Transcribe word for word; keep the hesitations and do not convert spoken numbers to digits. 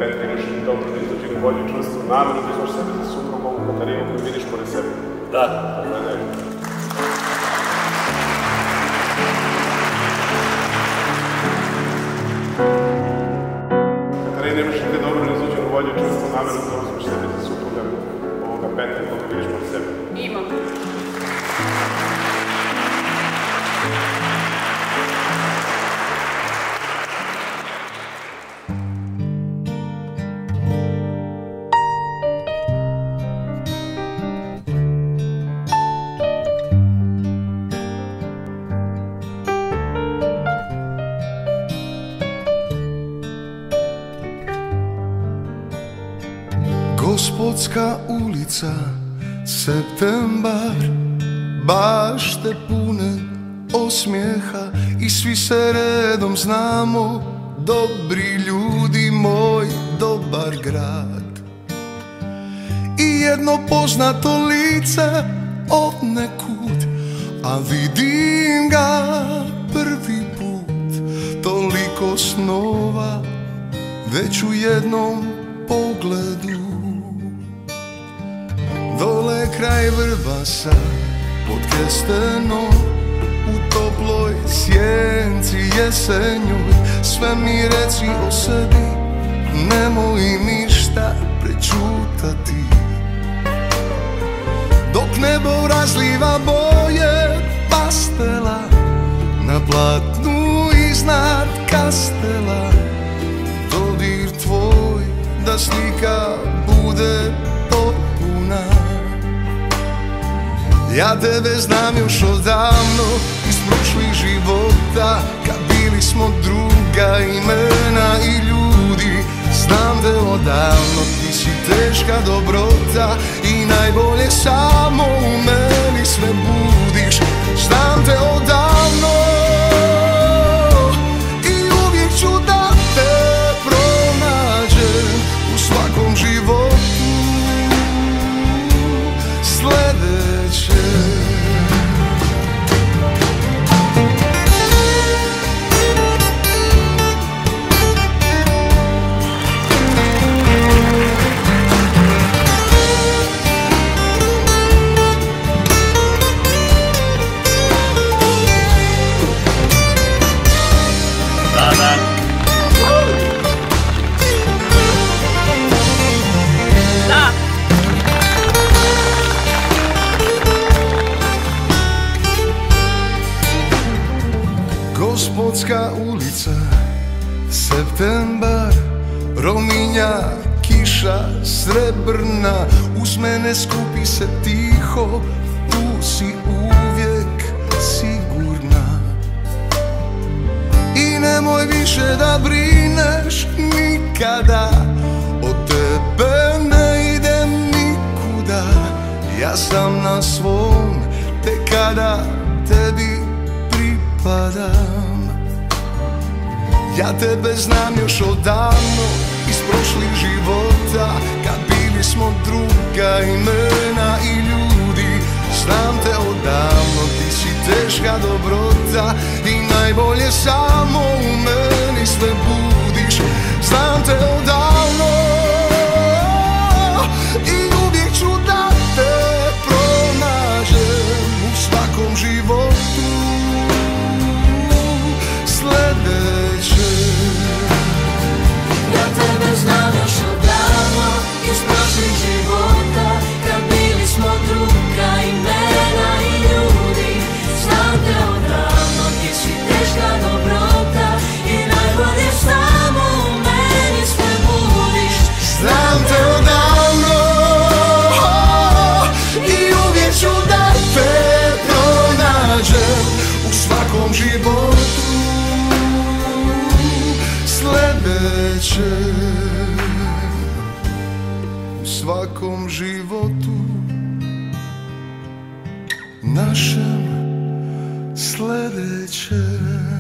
Petra, imaš dobro izrađenu volju, čvrstu nameru da izmaš sebe za suprugu, ovu Katarinu koju vidiš pored sebe. Da. Tako je, ne. Katarina, imaš li dobro izrađenu volju, čvrstu nameru da uzmeš sebe za supruga, ovoga Petra koju vidiš pored sebe? Imam. Gospodska ulica, septembar, bašte pune osmijeha i svi se redom znamo, dobri ljudi, moj dobar grad. I jedno poznato lice od nekud, a vidim ga prvi put, toliko snova već u jednom pogledu. Dole kraj Vrbasa, pod kestenom, u toploj sjenci jesenjoj, sve mi reci o sebi, nemoj ništa prečutati. Dok nebo razliva boje pastela, na platnu iznad kastela, dodir tvoj da slika bude potpuna. Ja tebe znam još odavno, iz prošlih života, kad bili smo druga imena i ljudi. Znam te odavno, ti si teška dobrota i najbolje samo u meni sve budiš. Znam te odavno i uvijek ću da te pronađem u svakom životu. Sledeće Gospodska ulica, septembar, Rominja, kiša srebrna, uz mene skupi se tiho, tu si uvijek sigurna. I nemoj više da brineš nikada, od tebe ne idem nikuda. Ja sam na svom, te kada tebi pripadam. Ja tebe znam još odavno, iz prošlih života, kad bili smo druga imena i ljudi. Znam te odavno, ti si teška dobrota i najbolje samo u meni sve budiš. Znam te odavno i uvijek ću da te pronađem u svakom životu. Sledeće ja tebe znam još odavno, iz prošlih života, kad bili smo druga imena i ljudi. Znam te odavno, ti si teška dobrota i najbolje samo u meni sve budiš. Znam te odavno i uvijek ću da te pronađem u svakom životu. Sledeće u svakom životu našem. Sledeće